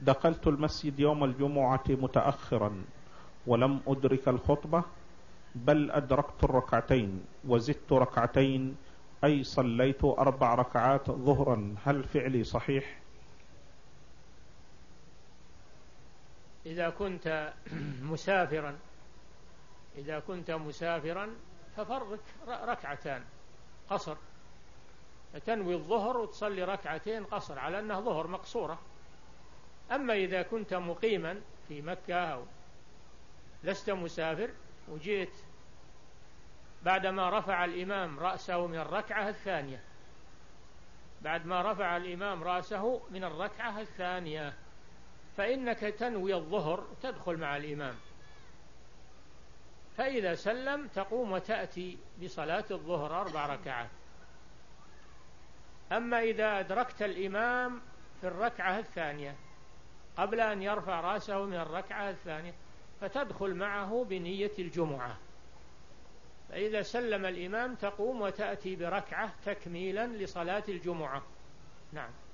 دخلت المسجد يوم الجمعة متأخرا ولم أدرك الخطبة، بل أدركت الركعتين وزدت ركعتين، أي صليت 4 ركعات ظهرا، هل فعلي صحيح؟ إذا كنت مسافرا ففرضك ركعتان قصر، تنوي الظهر وتصلي ركعتين قصر على أنها ظهر مقصورة. أما إذا كنت مقيما في مكة أو لست مسافر وجئت بعدما رفع الإمام رأسه من الركعة الثانية، فإنك تنوي الظهر تدخل مع الإمام، فإذا سلم تقوم وتأتي بصلاة الظهر 4 ركعات. أما إذا أدركت الإمام في الركعة الثانية قبل أن يرفع رأسه من الركعة الثانية فتدخل معه بنية الجمعة، فإذا سلم الإمام تقوم وتأتي بركعة تكميلا لصلاة الجمعة. نعم.